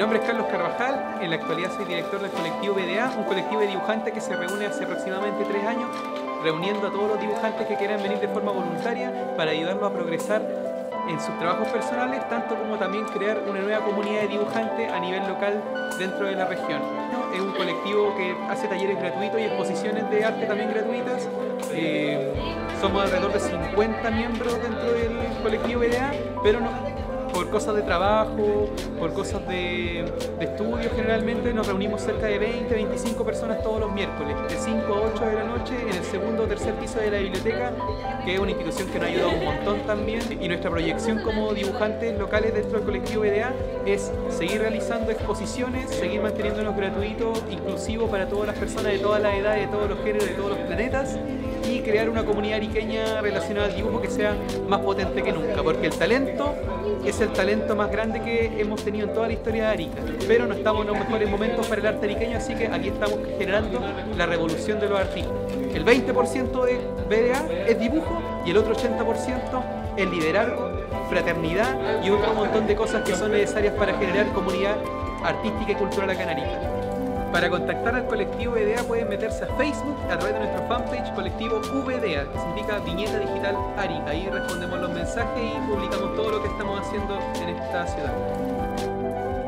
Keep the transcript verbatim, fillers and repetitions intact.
nombre es Carlos Carvajal, en la actualidad soy director del colectivo B D A, un colectivo de dibujantes que se reúne hace aproximadamente tres años, reuniendo a todos los dibujantes que quieran venir de forma voluntaria para ayudarlos a progresar en sus trabajos personales, tanto como también crear una nueva comunidad de dibujantes a nivel local dentro de la región. Es un colectivo que hace talleres gratuitos y exposiciones de arte también gratuitas. Eh, somos alrededor de cincuenta miembros dentro del colectivo B D A, pero no, por cosas de trabajo, por cosas de, de estudio generalmente nos reunimos cerca de veinte a veinticinco personas todos los miércoles, de cinco a ocho de la noche en el segundo o tercer piso de la biblioteca, que es una institución que nos ha ayudado un montón también, y nuestra proyección como dibujantes locales dentro del colectivo B D A es seguir realizando exposiciones, seguir manteniéndonos gratuitos, inclusivos para todas las personas de todas las edades, de todos los géneros, de todos los planetas, y crear una comunidad ariqueña relacionada al dibujo que sea más potente que nunca, porque el talento es el talento más grande que hemos tenido en toda la historia de Arica, pero no estamos en los mejores momentos para el arte ariqueño, así que aquí estamos generando la revolución de los artistas. El veinte por ciento de B D A es dibujo y el otro ochenta por ciento es liderazgo, fraternidad y otro montón de cosas que son necesarias para generar comunidad artística y cultural acá en Arica. Para contactar al colectivo B D A pueden meterse a Facebook a través de nuestro fanpage colectivo V D A, que significa Viñeta Digital Arica. Ahí respondemos los mensajes y publicamos todo lo que estamos haciendo en esta ciudad.